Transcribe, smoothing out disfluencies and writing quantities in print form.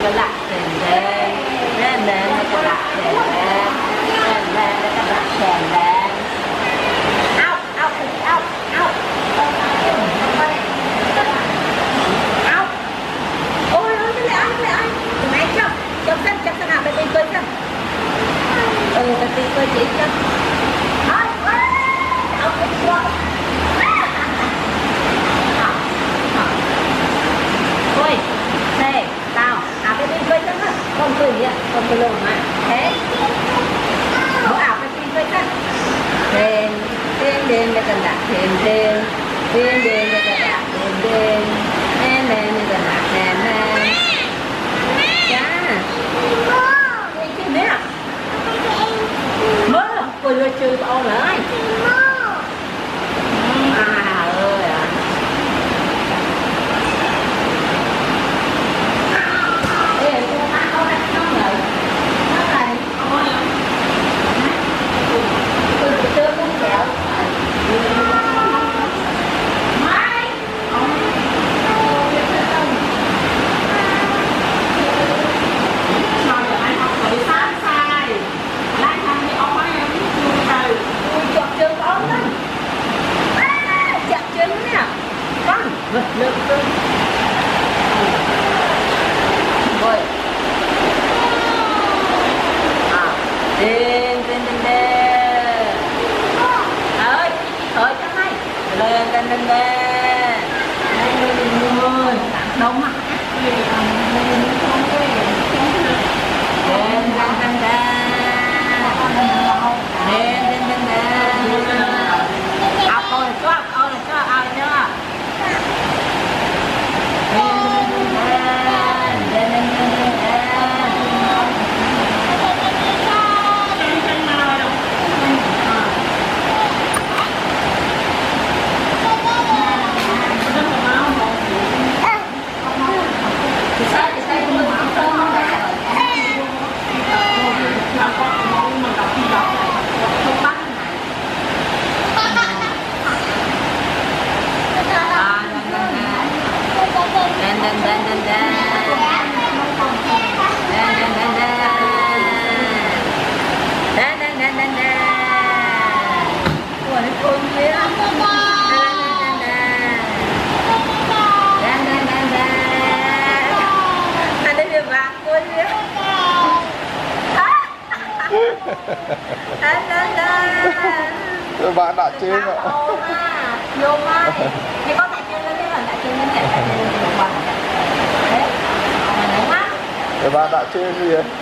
cái lạc đèn đèn đèn đèn cái lạc đèn đèn đèn đèn cái lạc đèn đèn ao ao ao ao ao ôi ôi cái này này trong sân nào bên bên sân bên bên chị sân ôi xe tao bên bên quay chân á con cười vậy con cười lồn mà thế nó bên bên quay chân đèn đèn đèn cái tầng đạp đèn đèn đèn đèn cái tầng đạp đèn đèn đèn đèn cái tầng đạp đèn đèn cha cái gì nè mơ cười rồi chơi bao lại ơi à bạn đã chơi rồi. Vô mai. Thì có thể chơi lên cái lần đã chơi lên này. Đấy. Bạn đã chơi gì vậy?